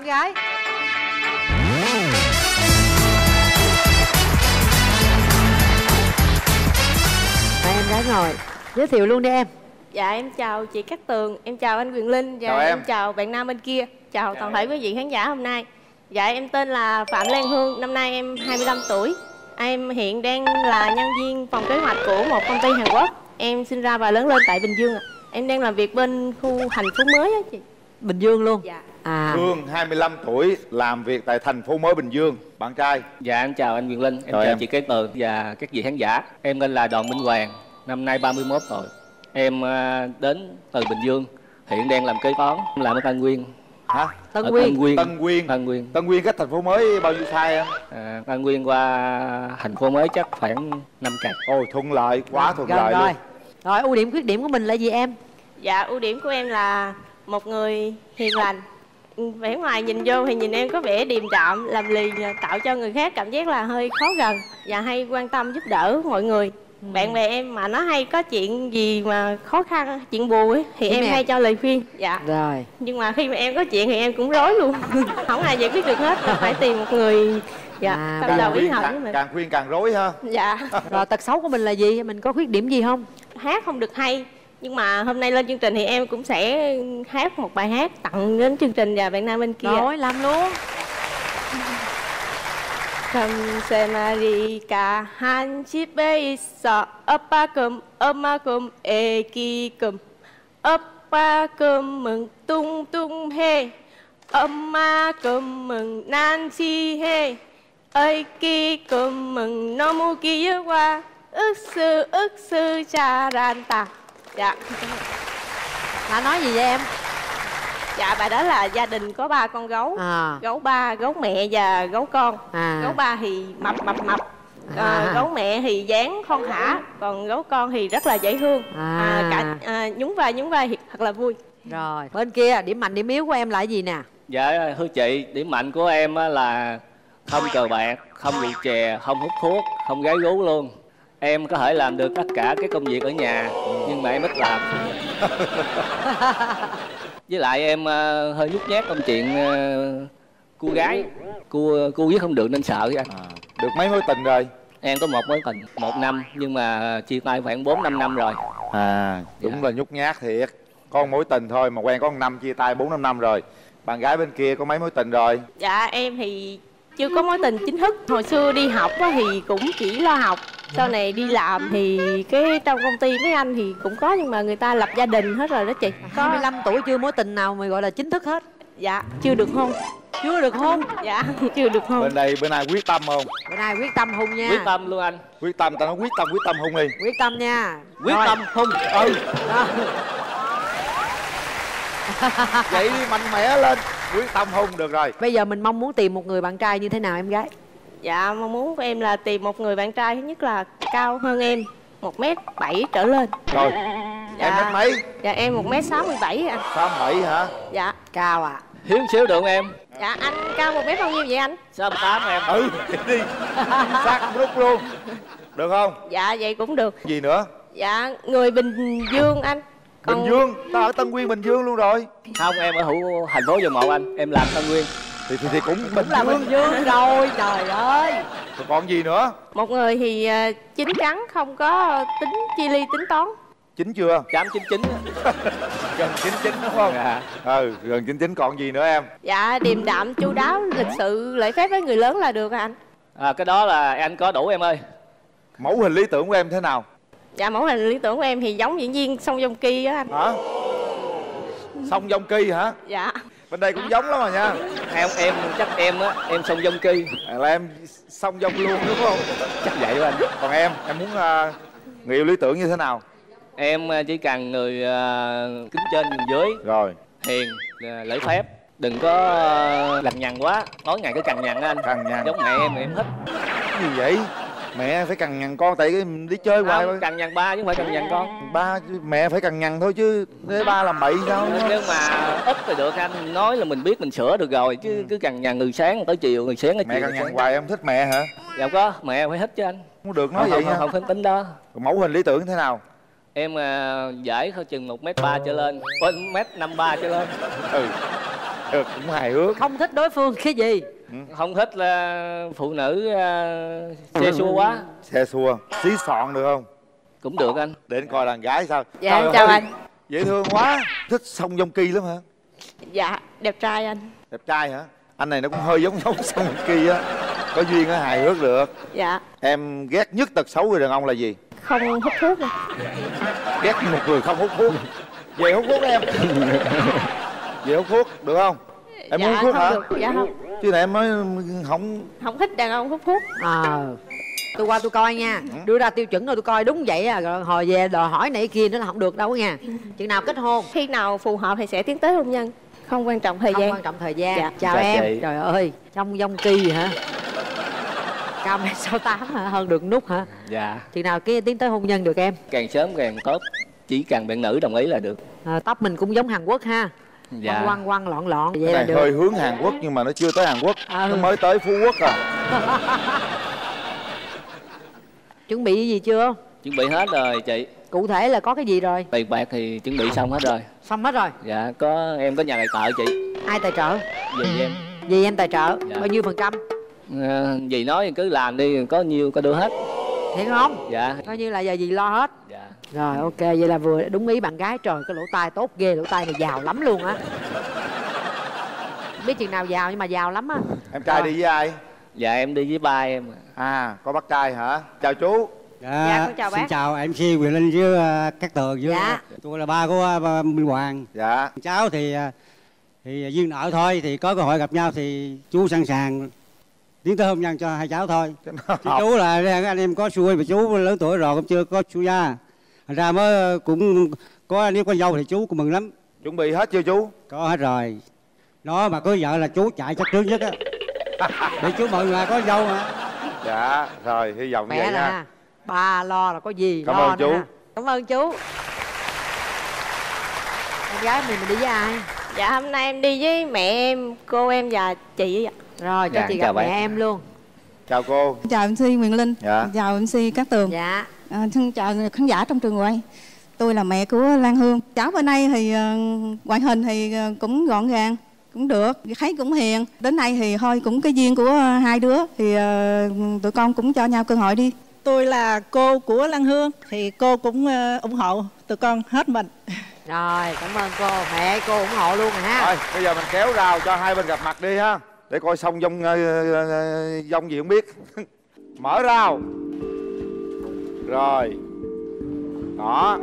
gái. Mời em gái ngồi. Giới thiệu luôn đi em. Dạ em chào chị Cát Tường, em chào anh Quyền Linh và em chào bạn nam bên kia. Chào toàn thể quý vị khán giả hôm nay. Dạ em tên là Phạm Lan Hương, năm nay em 25 tuổi. Em hiện đang là nhân viên phòng kế hoạch của một công ty Hàn Quốc. Em sinh ra và lớn lên tại Bình Dương ạ. Em đang làm việc bên khu thành phố mới á chị. Bình Dương luôn? Dạ. Hương 25 tuổi làm việc tại thành phố mới Bình Dương. Bạn trai? Dạ em chào anh Quyền Linh, em chào chị Cát Tường và các vị khán giả. Em tên là Đoàn Minh Hoàng, năm nay 31 tuổi. Em đến từ Bình Dương, hiện đang làm kế toán, làm ở Tân Nguyên. Hả? Tân Nguyên. Tân Nguyên cách thành phố mới bao nhiêu xa em? Tân Nguyên qua thành phố mới chắc khoảng 5 cây. Ôi thuận lợi, quá thuận lợi rồi. luôn. Rồi ưu điểm khuyết điểm của mình là gì em? Dạ ưu điểm của em là một người hiền lành. Vẻ ngoài nhìn vô thì nhìn em có vẻ điềm đạm, làm lì, tạo cho người khác cảm giác là hơi khó gần và hay quan tâm giúp đỡ mọi người. Bạn bè em mà nó hay có chuyện gì mà khó khăn, chuyện buồn ấy thì em hay cho lời khuyên. Dạ. Rồi. Nhưng mà khi mà em có chuyện thì em cũng rối luôn. Không ai giải quyết được hết, phải tìm một người tâm đầu ý hợp với mình. Càng khuyên càng rối ha. Dạ. Rồi tật xấu của mình là gì? Mình có khuyết điểm gì không? Hát không được hay. Nhưng mà hôm nay lên chương trình thì em cũng sẽ hát một bài hát tặng đến chương trình và bạn nam bên kia. Rồi làm luôn. 감사마리가 한 집에 있어 아빠 금 엄마 금 애기 금 아빠 금은 뚱뚱해 엄마 금은 난치해 애기 금은 너무 귀여워 윽스 잘한다. Dạ. Đã nói gì vậy em? Dạ bài đó là gia đình có 3 con gấu. Gấu ba, gấu mẹ và gấu con. Gấu ba thì mập. Gấu mẹ thì dáng thon thả, còn gấu con thì rất là dễ thương. Nhún vai thì thật là vui. Rồi bên kia điểm mạnh điểm yếu của em là gì nè? Dạ thưa chị, điểm mạnh của em là không cờ bạc, không rượu chè, không hút thuốc, không gái gú luôn. Em có thể làm được tất cả cái công việc ở nhà, nhưng mà em ít làm. Với lại em hơi nhút nhát trong chuyện cua gái. Cua với không được nên sợ với anh. Được mấy mối tình rồi? Em có một mối tình 1 năm, nhưng mà chia tay khoảng 4-5 năm rồi. Đúng là nhút nhát thiệt. Có một mối tình thôi mà quen có 1 năm, chia tay 4-5 năm rồi. Bạn gái bên kia có mấy mối tình rồi? Dạ em thì chưa có mối tình chính thức. Hồi xưa đi học thì cũng chỉ lo học. Sau này đi làm thì cái trong công ty mấy anh thì cũng có, nhưng mà người ta lập gia đình hết rồi đó chị. Có 25 tuổi chưa mối tình nào mà gọi là chính thức hết? Dạ chưa được hôn. Chưa được hôn? Dạ chưa được hôn. Bên này quyết tâm không? Bên này quyết tâm hôn nha. Quyết tâm luôn anh. Quyết tâm, ta nói quyết tâm hôn đi. Quyết tâm nha. Quyết tâm hôn. Vậy đi mạnh mẽ lên. Quyết tâm hôn được rồi. Bây giờ mình mong muốn tìm một người bạn trai như thế nào em gái? Dạ mong muốn của em là tìm một người bạn trai thứ nhất là cao hơn em 1m7 trở lên. Rồi. Em mét mấy? Dạ em 1m67 anh. 67 hả? Dạ. Cao à? Hiếu xíu được em. Dạ anh cao 1m bao nhiêu vậy anh? 68 em. Đi. Sát rút luôn. Được không? Dạ vậy cũng được. Gì nữa? Dạ người Bình Dương anh. Bình Dương? Ta ở Tân Nguyên Bình Dương luôn rồi. Không, em ở thành phố Dầu Một anh. Em làm Tân Nguyên. Thì cũng Bình là Bình Dương rồi, trời ơi. Rồi còn gì nữa? Một người thì chín chắn, không có tính chi ly tính toán. Chín chưa? 899. Gần 99 đúng không? Dạ. Gần 99 còn gì nữa em? Dạ điềm đạm, chu đáo, lịch sự, lễ phép với người lớn là được anh. Cái đó là anh có đủ em ơi. Mẫu hình lý tưởng của em thế nào? Dạ mẫu hình lý tưởng của em thì giống diễn viên Song Joong Ki á anh. Hả? Song Joong Ki hả? Dạ. Bên đây cũng giống lắm mà nha. Em chắc em á, em Song Joong Ki. Là em Song Joong luôn đúng không? Chắc vậy anh. Còn em muốn người yêu lý tưởng như thế nào? Em chỉ cần người kính trên nhường dưới. Rồi. Hiền, lễ phép. Đừng có lằng nhằng quá. Tối ngày cứ cằn nhằn anh. Cằn nhằn. Giống mẹ em thích. Cái gì vậy? Mẹ phải cằn nhằn con tại đi chơi hoài. Không, cằn nhằn ba chứ không phải cằn nhằn con. Ba mẹ phải cằn nhằn thôi chứ để ba làm bậy sao? Nhưng mà ít thì được anh. Nói là mình biết mình sửa được rồi. Chứ cứ cằn nhằn từ sáng tới chiều, từ sáng tới chiều. Mẹ cằn nhằn hoài em thích mẹ hả? Dạ có, mẹ phải thích chứ anh. Không được nói vậy nha. Không phải tính đó. Còn mẫu hình lý tưởng thế nào? Em giải chừng 1m3 trở lên, 1m53 trở lên. Được, cũng hài hước. Không thích đối phương cái gì? Không thích là phụ nữ xe xua quá. Xe xua, xí xọn được không? Cũng được anh. Để anh coi đàn gái sao. Dạ Trời em chào ơi, anh. dễ thương quá. Thích Song Joong Ki lắm hả? Dạ đẹp trai anh. Đẹp trai hả? Anh này nó cũng hơi giống Song Joong Ki á. Có duyên á, hài hước được. Dạ Em ghét nhất tật xấu người đàn ông là gì? không hút thuốc rồi. Ghét một người không hút thuốc. Về hút thuốc em. Về hút thuốc được không? Em Dạ muốn hút thuốc không hả? được. Dạ không. Chứ này em nói không. Không thích đàn ông hút thuốc. Tôi qua tôi coi nha, đưa ra tiêu chuẩn rồi tôi coi đúng vậy à, rồi hồi về đòi hỏi này kia nữa là không được đâu nha. Chừng nào kết hôn? Khi nào phù hợp thì sẽ tiến tới hôn nhân. Không quan trọng thời Không gian. quan trọng thời gian. Dạ. Chào Chào em. chị. Trời ơi, trong Joong Ki hả? Cao 1m68 hả? Hơn được nút hả? Dạ. Chừng nào cái tiến tới hôn nhân được em? Càng sớm càng tốt. Chỉ cần bạn nữ đồng ý là được. Tóc mình cũng giống Hàn Quốc ha. Dạ. Quăng lọn lọn vậy Cái là này được. hơi hướng Hàn Quốc nhưng mà nó chưa tới Hàn Quốc. Nó mới tới Phú Quốc à. Chuẩn bị gì chưa? Chuẩn bị hết rồi chị. Cụ thể là có cái gì rồi? Tiền bạc thì chuẩn bị xong hết rồi. Xong hết rồi. Dạ em có nhà tài trợ chị. Ai tài trợ? Vì em. Vì em tài trợ. Dạ. Bao nhiêu % Dì nói cứ làm đi, có nhiêu có đưa hết. Thiệt không? Dạ. Coi như là giờ gì lo hết. Dạ. Rồi ok, vậy là vừa đúng ý bạn gái. Trời, cái lỗ tai tốt ghê, lỗ tai này giàu lắm luôn á. Biết chừng nào giàu nhưng mà giàu lắm á. Em trai đi với ai? Dạ em đi với ba em. Có bác trai hả? Chào chú. Dạ, con chào bác. Xin chào MC Quyền Linh với các tường với Dạ. tôi là ba của Minh Hoàng. Dạ. Cháu thì duyên nợ thôi, thì có cơ hội gặp nhau thì chú sẵn sàng tiến tới hôn nhân cho hai cháu thôi. Chứ chú là anh em có xuôi mà chú lớn tuổi rồi cũng chưa có xuôi ra. Thành ra mới cũng có, nếu có dâu thì chú cũng mừng lắm. Chuẩn bị hết chưa chú? Có hết rồi. Nó mà có vợ là chú chạy chắc trước nhất á. Để chú mừng là có dâu mà. Dạ, rồi hy vọng Mẹ vậy là nha. ba lo là có gì. Cảm lo ơn chú. nữa. Cảm ơn chú. Em gái mình đi với ai? Dạ hôm nay em đi với mẹ em, cô em và chị ạ. Rồi cho Dạ, chị chào gặp mẹ bạn. em luôn. Chào cô. Chào MC Quyền Linh. Dạ. Chào MC Cát Tường. Dạ. Xin chào khán giả trong trường quay. Tôi là mẹ của Lan Hương. Cháu bên đây thì ngoại hình thì cũng gọn gàng, cũng được, thấy cũng hiền. Đến nay thì thôi cũng cái duyên của hai đứa thì tụi con cũng cho nhau cơ hội đi. Tôi là cô của Lan Hương thì cô cũng ủng hộ tụi con hết mình. Rồi, cảm ơn cô. Mẹ cô ủng hộ luôn rồi ha. Rồi, bây giờ mình kéo rào cho hai bên gặp mặt đi ha. Để coi xong dông gì không biết. Mở rào. Rồi. Đó.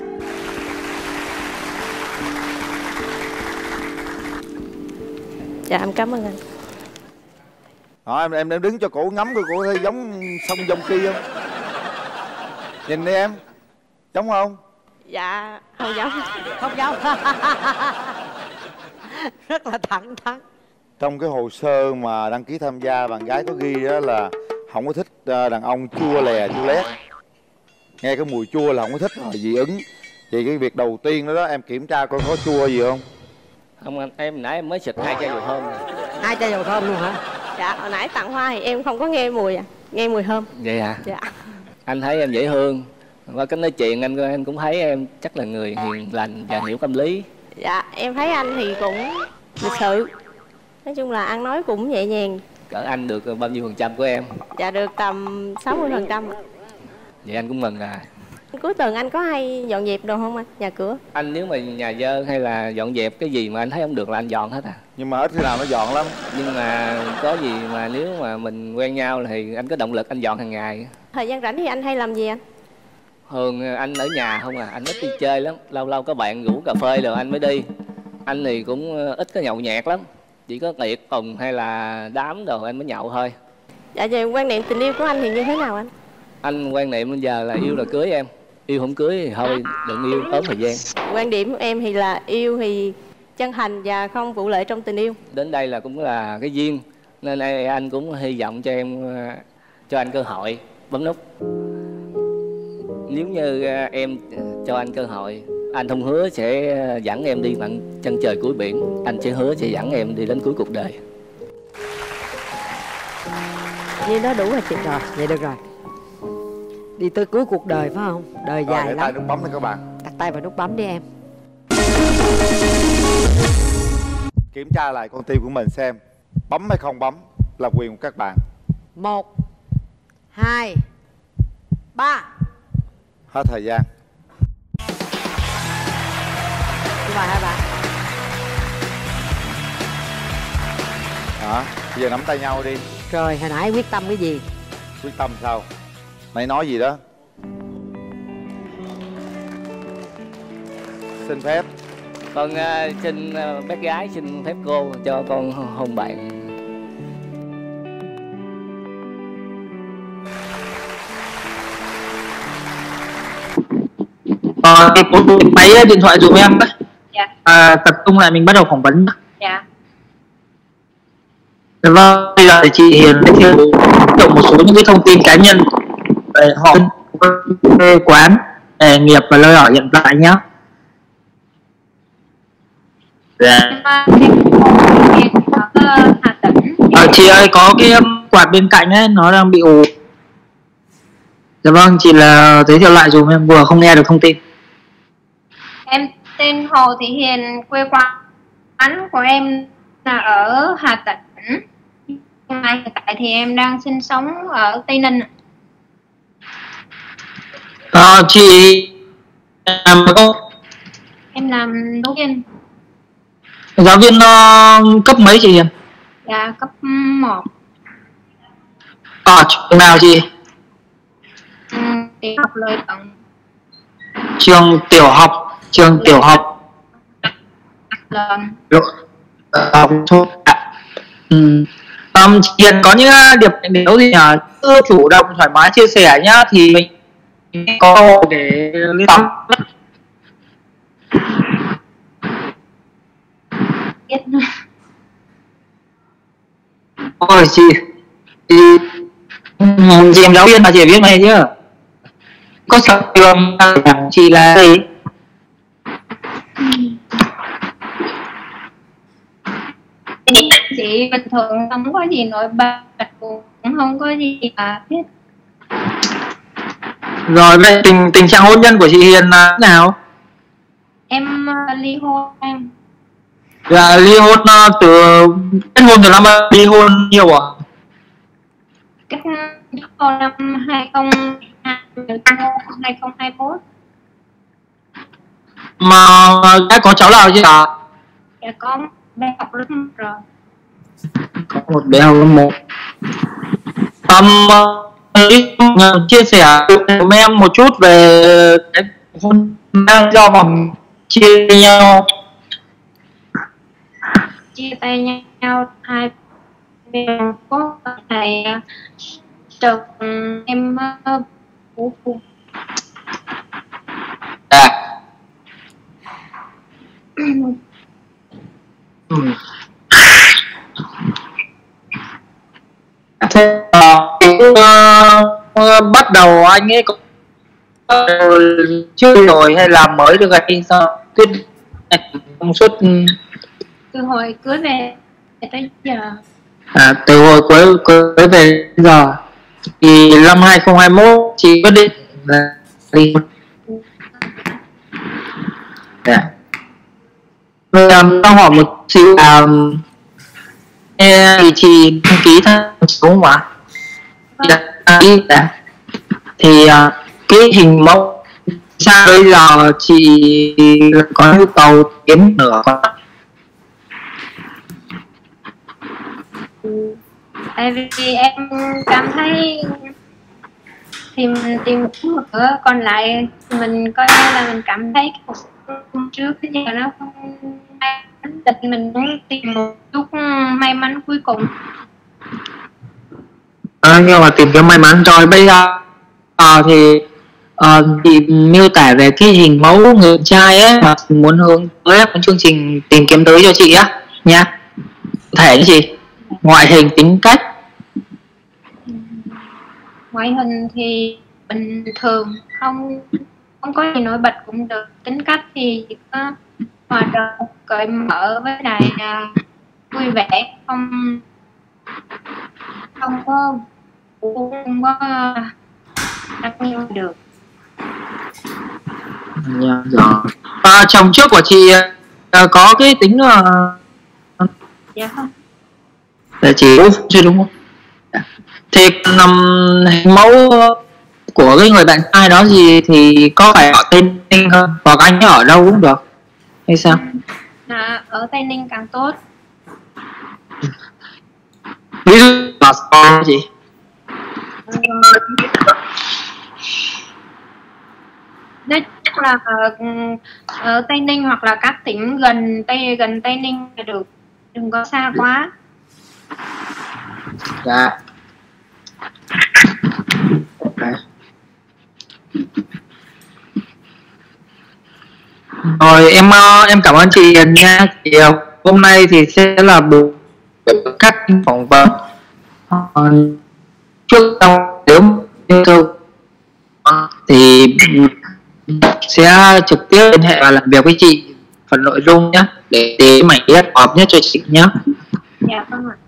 Dạ em cảm ơn anh. Đó, em đứng cho cổ ngắm coi cổ thấy giống sông Joong Ki không? Nhìn đi em. Giống không? Dạ không giống. Không giống. Rất là thẳng thắn. Trong cái hồ sơ mà đăng ký tham gia, bạn gái có ghi đó là không có thích đàn ông chua lè chua lét. Nghe cái mùi chua là không có thích rồi, dị ứng. Thì cái việc đầu tiên đó, em kiểm tra coi có chua gì không? Không anh, em nãy em mới xịt 2 chai dầu thơm rồi. 2 chai dầu thơm luôn hả? Dạ hồi nãy tặng hoa thì em không có nghe mùi à. Nghe mùi thơm. Vậy à? Dạ. Anh thấy em dễ thương. Qua cách nói chuyện anh cũng thấy em chắc là người hiền lành và hiểu tâm lý. Dạ em thấy anh thì cũng lịch sự. Nói chung là ăn nói cũng nhẹ nhàng. Cỡ anh được bao nhiêu % của em? Dạ được tầm 60%. Vậy anh cũng mừng à. Cuối tuần anh có hay dọn dẹp đồ không anh? Nhà cửa? Anh nếu mà nhà dơ hay là dọn dẹp cái gì mà anh thấy không được là anh dọn hết à. Nhưng mà ít khi nào nó dọn lắm. Nhưng mà có gì mà nếu mà mình quen nhau thì anh có động lực anh dọn hàng ngày. Thời gian rảnh thì anh hay làm gì anh? Thường anh ở nhà không à, anh ít đi chơi lắm. Lâu lâu có bạn rủ cà phê rồi anh mới đi. Anh thì cũng ít có nhậu nhẹt lắm. Chỉ có tiệc tùng hay là đám đồ anh mới nhậu thôi. Dạ về quan niệm tình yêu của anh thì như thế nào anh? Anh quan niệm bây giờ là yêu là cưới em. Yêu không cưới thì thôi đừng yêu tốn thời gian. Quan điểm của em thì là yêu thì chân thành và không vụ lợi trong tình yêu. Đến đây là cũng là cái duyên. Nên anh cũng hy vọng cho em, cho anh cơ hội bấm nút. Nếu như em cho anh cơ hội, anh không hứa sẽ dẫn em đi bằng chân trời cuối biển. Anh sẽ hứa sẽ dẫn em đi đến cuối cuộc đời. Như đó đủ rồi chị. Rồi, vậy được rồi. Đi tới cuối cuộc đời phải không? Đời dài Để lắm. tay nút bấm đi các bạn. Đặt tay vào nút bấm đi em. Kiểm tra lại con tim của mình xem bấm hay không bấm là quyền của các bạn. 1 2 3. Hết thời gian. Xin mời hai bạn. Đó, bây giờ nắm tay nhau đi. Rồi hồi nãy quyết tâm cái gì? Quyết tâm sao? Nãy nói gì đó? Xin phép. Con xin bé gái xin phép cô cho con hôn bạn. Máy điện thoại dùm em đấy. Dạ. Tập trung lại mình bắt đầu phỏng vấn. Dạ. Vâng, bây giờ thì chị Hiền giới thiệu một số những cái thông tin cá nhân về họ, quê quán, nghề nghiệp và nơi ở hiện tại nhé. Dạ. Hà Tĩnh. Chị ơi, có cái quạt bên cạnh ấy, nó đang bị ù. Dạ vâng, chị là giới thiệu lại dùm em, vừa không nghe được thông tin. Em tên Hồ Thị Hiền, quê quán của em là ở Hà Tĩnh. Hiện tại thì em đang sinh sống ở Tây Ninh. Chị làm không? Em làm giáo viên. Giáo viên cấp mấy chị Hiền? Dạ, cấp 1. Ở trường nào chị? Tiểu học Lợi Tận. Trường tiểu học. Lần. Chị Hiền có những điểm nếu gì nhờ cứ chủ động thoải mái chia sẻ nhá, thì mình có cơ hội để liên tục. Ôi chị em giáo viên mà chị biết này chứ, có sợ trường chị là gì? Chị bình thường không có gì nổi bật, cũng không có gì mà biết. Rồi vậy tình trạng hôn nhân của chị Hiền là thế nào? Em ly hôn em. Dạ, ly hôn từ kết hôn từ năm ly hôn nhiều à? Kết hôn năm 2021. Mà đã có cháu nào chưa ạ? Dạ có bé học lớp 1 rồi. Có một bé học lớp 1. Chia sẻ cùng em một chút về cái hôn nhân do mà chia nhau. Chia tay nhau hai bên có thầy chồng em bố cùng. Thế bắt đầu anh ấy có chưa rồi hay làm mới được hay sao? Quyết trong suốt Từ hồi cưới về tới giờ. Từ hồi cưới về giờ thì năm 2021 chị quyết định là đi. Dạ. Tao hỏi một xíu thì chị đăng ký tham số mà thì cái hình mẫu sao bây giờ chị có nhu cầu kiếm nửa con? Tại vì em cảm thấy tìm một cửa, còn lại mình coi như là mình cảm thấy cuộc sống trước cái giờ nó không may mắn, mình muốn tìm một chút may mắn cuối cùng. Nhưng mà tìm kiếm may mắn rồi bây giờ thì chị miêu tả về cái hình mẫu người trai ấy mà muốn hướng tới cái chương trình tìm kiếm tới cho chị á nha. Thể như chị ngoại hình, tính cách. Ngoại hình thì bình thường, không có gì nổi bật cũng được. Tính cách thì chỉ có hòa đồng, cởi mở với lại vui vẻ, không có đặc nhiều được. Chồng trước của chị có cái tính Dạ không. Là chị chứ đúng không? Thì hình mẫu của cái người bạn trai đó gì thì có phải ở Tây Ninh không? Hoặc anh ấy ở đâu cũng được hay sao? Ở Tây Ninh càng tốt. Ví dụ là sao gì? Nói chung là ở Tây Ninh hoặc là các tỉnh gần Tây Ninh là được, đừng có xa quá. Dạ. Ok. Rồi em cảm ơn chị Hiền nha. Chị hôm nay thì sẽ là buổi cắt phỏng vấn. Trước nếu như thì sẽ trực tiếp liên hệ và làm việc với chị phần nội dung nhé, để mảnh ghép hợp nhất cho chị nhé. Dạ vâng ạ.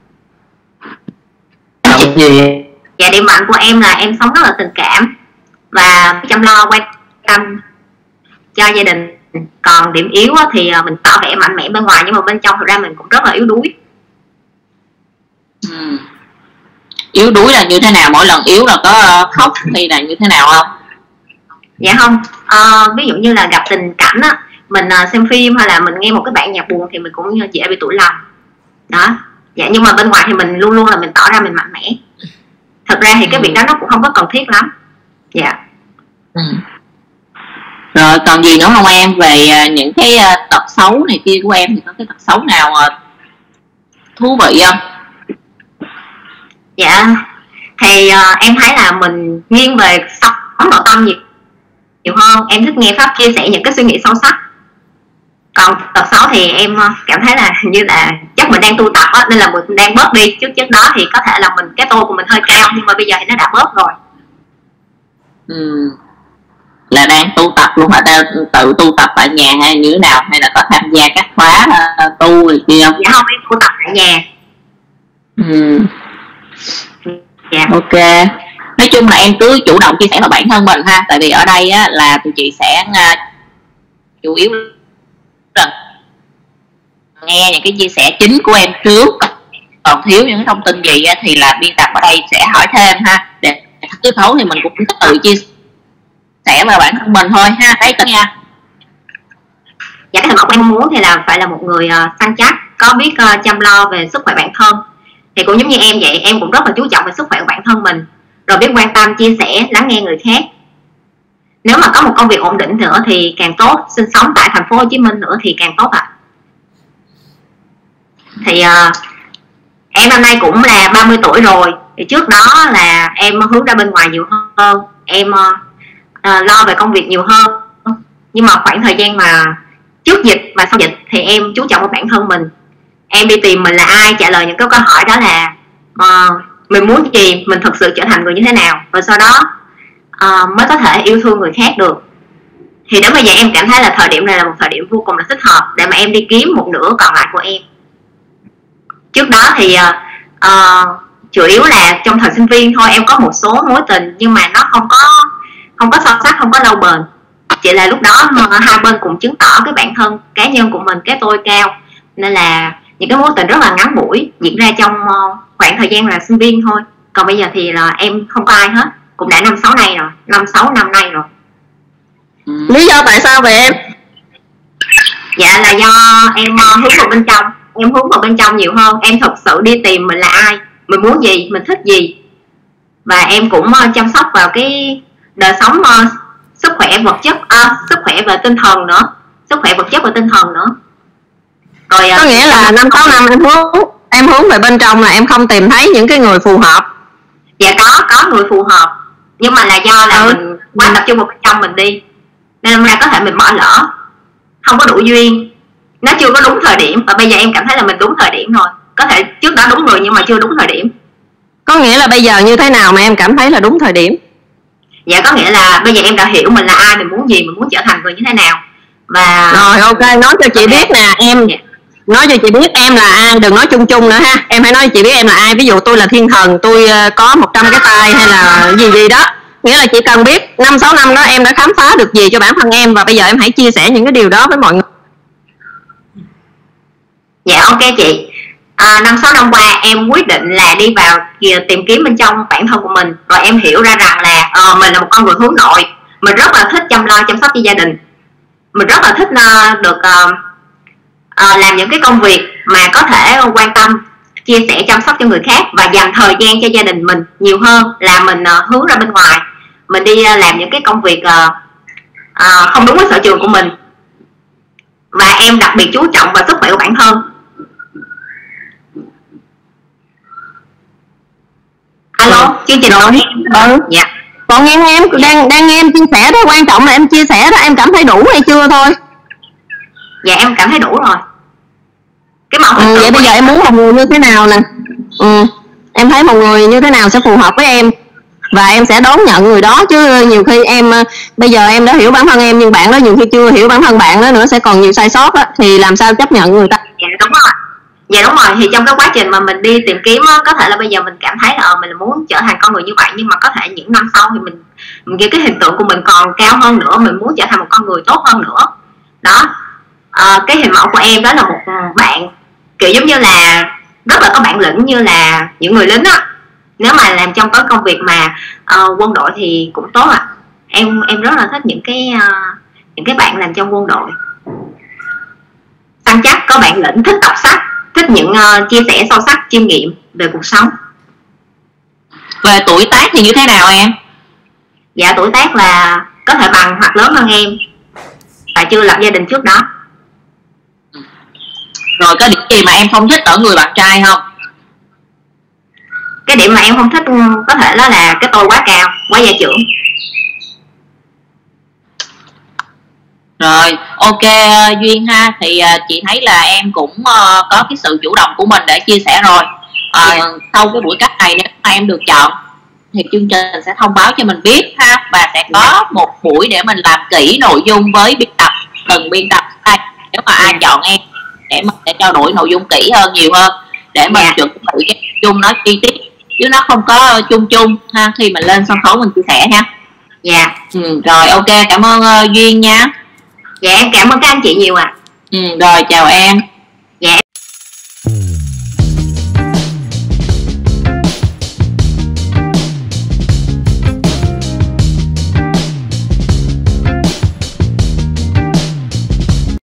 Gì? Dạ, điểm mạnh của em là em sống rất là tình cảm và chăm lo quan tâm cho gia đình. Còn điểm yếu thì mình tỏ vẻ mạnh mẽ bên ngoài nhưng mà bên trong thực ra mình cũng rất là yếu đuối. Yếu đuối là như thế nào? Mỗi lần yếu là có khóc hay là như thế nào không? Dạ không, ví dụ như là gặp tình cảnh á, mình xem phim hay là mình nghe một cái bản nhạc buồn thì mình cũng dễ bị tủi lòng đó. Dạ, nhưng mà bên ngoài thì mình luôn luôn là mình tỏ ra mình mạnh mẽ. Thật ra thì cái việc đó nó cũng không có cần thiết lắm. Dạ. Rồi còn gì nữa không em về những cái tật xấu này kia của em, thì có cái tật xấu nào thú vị không? Dạ, thì em thấy là mình nghiêng về sống nội tâm nhiều hơn. Em thích nghe Pháp chia sẻ những cái suy nghĩ sâu sắc. Còn tật xấu thì em cảm thấy là như là chắc mình đang tu tập á, nên là mình đang bớt đi. Trước đó thì có thể là cái tôi của mình hơi cao, nhưng mà bây giờ thì nó đã bớt rồi. Là đang tu tập luôn hả? Tự tu tập tại nhà hay như thế nào? Hay là có tham gia các khóa tu gì kia không? Dạ không, em tu tập tại nhà. Dạ. Ok. Nói chung là em cứ chủ động chia sẻ vào bản thân mình ha. Tại vì ở đây á, là tụi chị sẽ chủ yếu là nghe những cái chia sẻ chính của em trước. Còn thiếu những cái thông tin gì á, thì là biên tập ở đây sẽ hỏi thêm ha. Để cái thấu thì mình cũng tự chia sẻ vào bản thân mình thôi ha. Thấy tin nha. Dạ, cái hình mẫu em muốn thì là phải là một người săn chắc, có biết chăm lo về sức khỏe bản thân. Thì cũng giống như em vậy, em cũng rất là chú trọng về sức khỏe của bản thân mình, rồi biết quan tâm, chia sẻ, lắng nghe người khác. Nếu mà có một công việc ổn định nữa thì càng tốt, sinh sống tại thành phố Hồ Chí Minh nữa thì càng tốt ạ. Thì em năm nay cũng là 30 tuổi rồi. Thì trước đó là em hướng ra bên ngoài nhiều hơn, em lo về công việc nhiều hơn. Nhưng mà khoảng thời gian mà trước dịch và sau dịch thì em chú trọng vào bản thân mình. Em đi tìm mình là ai, trả lời những cái câu hỏi đó là mình muốn gì, mình thực sự trở thành người như thế nào, rồi sau đó mới có thể yêu thương người khác được. Thì đến bây giờ em cảm thấy là thời điểm này là một thời điểm vô cùng là thích hợp để mà em đi kiếm một nửa còn lại của em. Trước đó thì chủ yếu là trong thời sinh viên thôi, em có một số mối tình nhưng mà nó không có sâu sắc, không có lâu bền. Chỉ là lúc đó hai bên cùng chứng tỏ cái bản thân cá nhân của mình, cái tôi cao, nên là những cái mối tình rất là ngắn ngủi diễn ra trong khoảng thời gian là sinh viên thôi. Còn bây giờ thì là em không có ai hết, cũng đã 5-6 năm nay rồi. Lý do tại sao vậy em? Dạ là do em hướng vào bên trong. Em hướng vào bên trong nhiều hơn. Em thực sự đi tìm mình là ai, mình muốn gì, mình thích gì. Và em cũng chăm sóc vào cái đời sống sức khỏe vật chất, sức khỏe và tinh thần nữa. Sức khỏe vật chất và tinh thần nữa. Rồi, có nghĩa là 5-6 năm em hướng về bên trong là em không tìm thấy những cái người phù hợp. Dạ có người phù hợp, nhưng mà là do là mình quá tập trung vào bên trong mình đi, nên ra có thể mình bỏ lỡ, không có đủ duyên, nó chưa có đúng thời điểm. Và bây giờ em cảm thấy là mình đúng thời điểm rồi. Có thể trước đó đúng người nhưng mà chưa đúng thời điểm. Có nghĩa là bây giờ như thế nào mà em cảm thấy là đúng thời điểm? Dạ có nghĩa là bây giờ em đã hiểu mình là ai, mình muốn gì, mình muốn trở thành người như thế nào. Và rồi ok, nói cho chị biết nè em. Nói cho chị biết em là ai, đừng nói chung chung nữa ha. Em hãy nói cho chị biết em là ai. Ví dụ tôi là thiên thần, tôi có 100 cái tay hay là gì đó. Nghĩa là chị cần biết 5-6 năm đó em đã khám phá được gì cho bản thân em, và bây giờ em hãy chia sẻ những cái điều đó với mọi người. Dạ ok chị. 5-6 năm qua em quyết định là đi vào tìm kiếm bên trong bản thân của mình, rồi em hiểu ra rằng là mình là một con người hướng nội, mình rất là thích chăm sóc cho gia đình, mình rất là thích được làm những cái công việc mà có thể quan tâm, chia sẻ, chăm sóc cho người khác và dành thời gian cho gia đình mình nhiều hơn là mình hướng ra bên ngoài, mình đi làm những cái công việc không đúng với sở trường của mình. Và em đặc biệt chú trọng vào sức khỏe của bản thân. Alo, chương trình nói. Dạ. Còn nghe em đang nghe em chia sẻ đó, quan trọng là em chia sẻ đó, em cảm thấy đủ hay chưa thôi? Dạ em cảm thấy đủ rồi. Cái mẫu vậy bây giờ em muốn một người như thế nào nè? Em thấy một người như thế nào sẽ phù hợp với em và em sẽ đón nhận người đó, chứ nhiều khi em bây giờ em đã hiểu bản thân em nhưng bạn đó nhiều khi chưa hiểu bản thân bạn đó nữa, sẽ còn nhiều sai sót đó, thì làm sao chấp nhận người ta? Dạ đúng rồi. Dạ đúng rồi, thì trong cái quá trình mà mình đi tìm kiếm á, có thể là bây giờ mình cảm thấy là mình muốn trở thành con người như vậy, nhưng mà có thể những năm sau thì mình kiểu cái hình tượng của mình còn cao hơn nữa, mình muốn trở thành một con người tốt hơn nữa. Đó, cái hình mẫu của em đó là một bạn kiểu giống như là rất là có bản lĩnh như là những người lính á. Nếu mà làm trong cái công việc mà quân đội thì cũng tốt ạ. Em rất là thích những cái bạn làm trong quân đội, săn chắc, có bản lĩnh, thích đọc sách, thích những chia sẻ sâu sắc, chiêm nghiệm về cuộc sống. Về tuổi tác thì như thế nào em? Dạ tuổi tác là có thể bằng hoặc lớn hơn em và chưa lập gia đình trước đó. Rồi có điểm gì mà em không thích ở người bạn trai không? Cái điểm mà em không thích có thể đó là cái tôi quá cao, quá gia trưởng. Rồi, ok Duyên ha, thì chị thấy là em cũng có cái sự chủ động của mình để chia sẻ rồi. Sau cái buổi cắt này nếu mà em được chọn thì chương trình sẽ thông báo cho mình biết ha, và sẽ có một buổi để mình làm kỹ nội dung với biên tập, từng biên tập hay nếu mà ai chọn em để mình sẽ trao đổi nội dung kỹ hơn, nhiều hơn để mình chuẩn bị cái nội dung nó chi tiết chứ nó không có chung chung ha, khi mình lên sân khấu mình chia sẻ ha. Dạ. Rồi ok, cảm ơn Duyên nha. Dạ em cảm ơn các anh chị nhiều ạ. Rồi chào em.